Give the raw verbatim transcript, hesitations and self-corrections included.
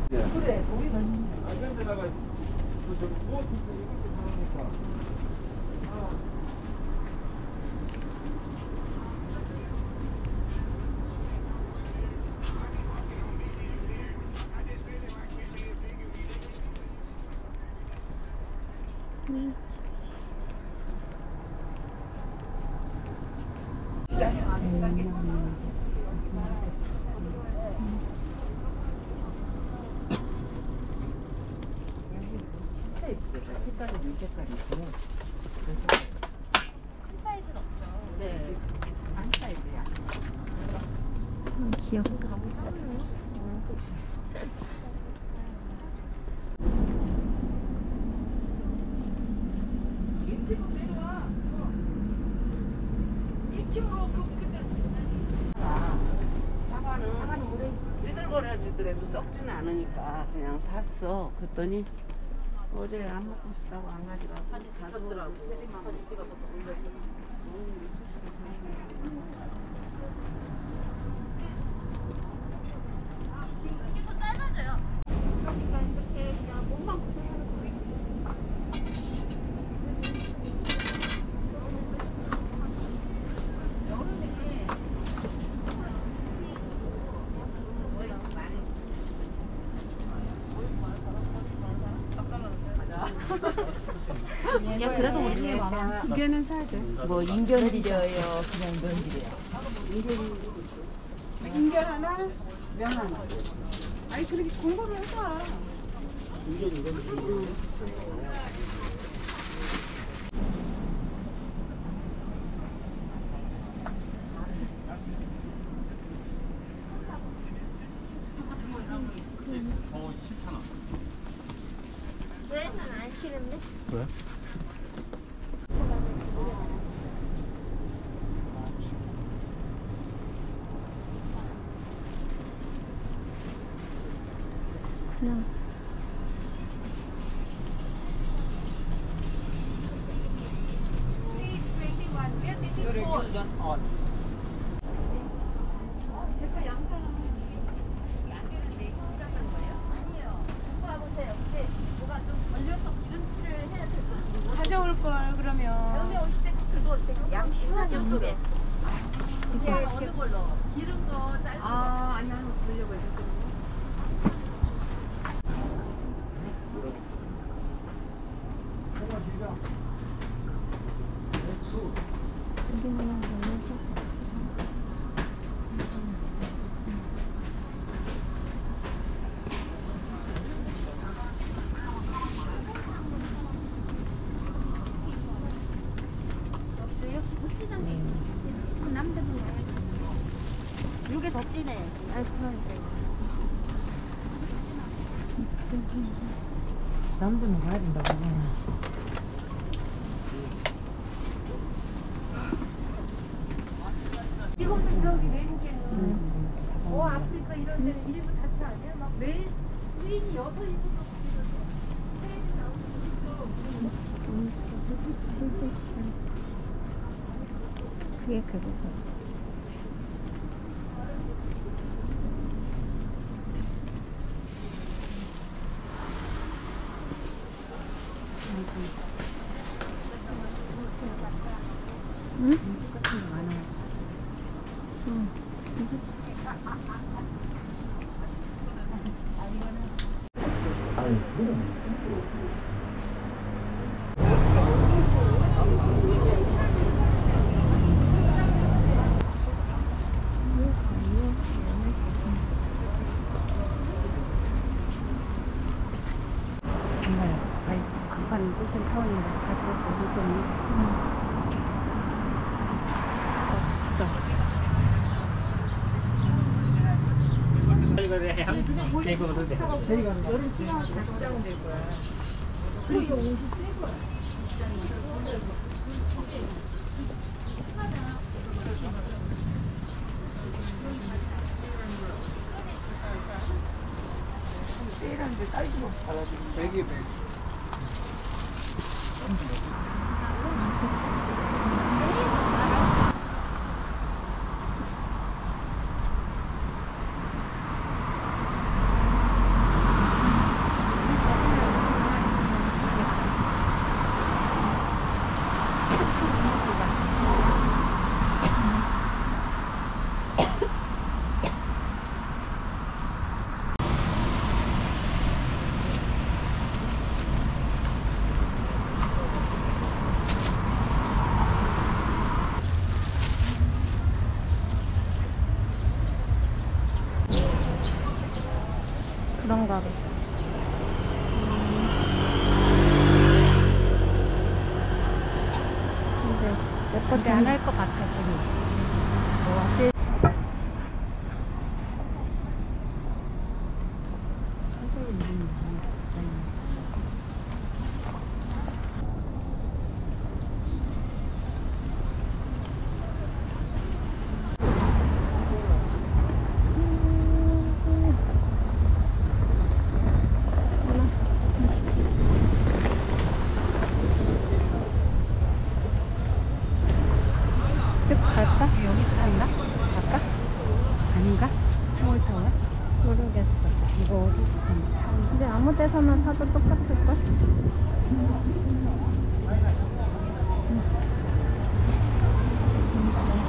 그래, 우리는. 아, 그런데다가 그 저기 무엇 이렇게 하니까. 음. 진짜 예쁘다. 색깔이 이 색깔이 있고요. 큰 사이즈는 없죠. 네. 한 사이즈야. 음, 귀엽다. 너무 작아요. 어, 그치. 일찍으로 내려와. 일찍으로 그 그때. 사과는 사과는 오래 삐들거려지더라도 썩지는 않으니까 그냥 샀어. 그랬더니 어제 안 먹고 싶다고 안 가져가고 가져더라고. 사진 찍어서 또 올려줘. 이게 더 짧아져요. 그러니까 이렇게 그냥 몸만 고정하는 거예요. 여름에 야, 그래도 우리 중에 많아. 두 개는 사야 돼. 뭐 인견드려요, 그냥 면드려요. 인견 하나, 면 하나. 아니 그렇게 공부를 해서. 어, 싫잖아. 왜? 난안 싫은데? 왜? 그냥. 제거 양파는 양계는데 혼자는 거예요? 아니에요. 공부해보세요. 근데 뭐가 좀 걸려서 기름칠을 해야 될 것 같아요. 가져올 걸, 그러면. 여기 오실 때 꼭 들고 오세요. 양식한 쪽에. 이게 어느 걸로? 기른 거, 짧은 거. 아, 아니, 한번 보려고 했었거든요. 이게 더 진해. 아, 그러니까. 남부는 가야 된다고. 지금도 저기 왼쪽에는 어 아프리카 이런 데는 일부 자체 아니야? 막 매일 수인이 여섯 일곱 그게 그거고. 응? 응. 아니, 정말 아이 간판 무슨 타운인가 가서 보더니 저희가 여름 지나면 다 도장은 될 거야. 그리고 옷이 새 거야. 세일하는데 딸기만 달아주는 백이 백. 그런가 봐. 근데 예쁘지 않을 것 같아, 지금. 뭐, 쭉 갈까? 여기 살나? 갈까? 아닌가? 스몰타워야? 모르겠어. 이거 어디 있어? 근데 아무 데서나 사도 똑같을걸? 응.